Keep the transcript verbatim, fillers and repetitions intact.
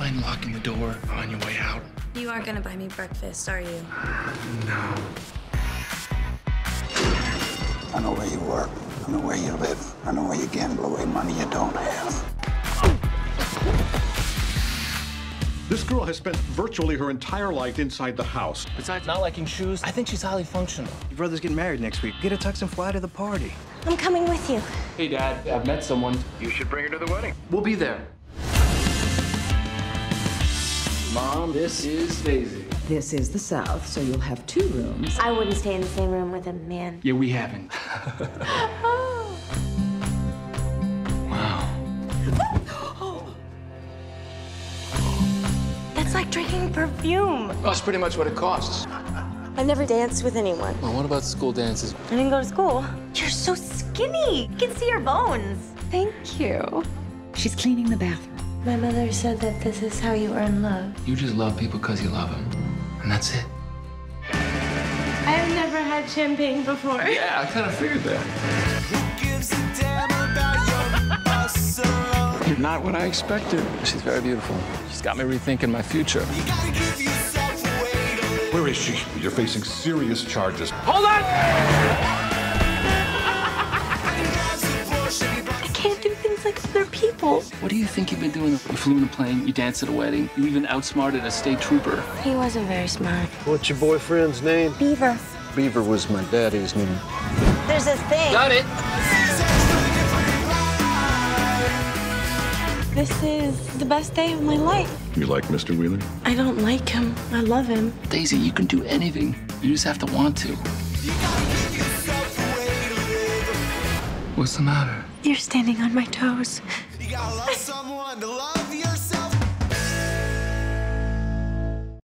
mind locking the door on your way out? You aren't gonna buy me breakfast, are you? No. I know where you work. I know where you live. I know where you gamble away money you don't have. This girl has spent virtually her entire life inside the house. Besides not liking shoes, I think she's highly functional. Your brother's getting married next week. Get a tux and fly to the party. I'm coming with you. Hey, Dad, I've met someone. You should bring her to the wedding. We'll be there. Mom, this is Daisy. This is the South, so you'll have two rooms. I wouldn't stay in the same room with a man. Yeah, we haven't. Oh. Wow. That's like drinking perfume. Well, that's pretty much what it costs. I've never danced with anyone. Well, what about school dances? I didn't go to school. You're so skinny. You can see your bones. Thank you. She's cleaning the bathroom. My mother said that this is how you earn love. You just love people because you love them. And that's it. I've never had champagne before. Yeah, I kind of figured that. You're not what I expected. She's very beautiful. She's got me rethinking my future. Where is she? You're facing serious charges. Hold on! I can't do things like other people. What do you think you've been doing? You flew in a plane, you danced at a wedding, you even outsmarted a state trooper. He wasn't very smart. What's your boyfriend's name? Beaver. Beaver was my daddy's name. There's this thing. Got it! This is the best day of my life. You like Mister Wheeler? I don't like him. I love him. Daisy, you can do anything. You just have to want to. What's the matter? You're standing on my toes. You gotta love someone to love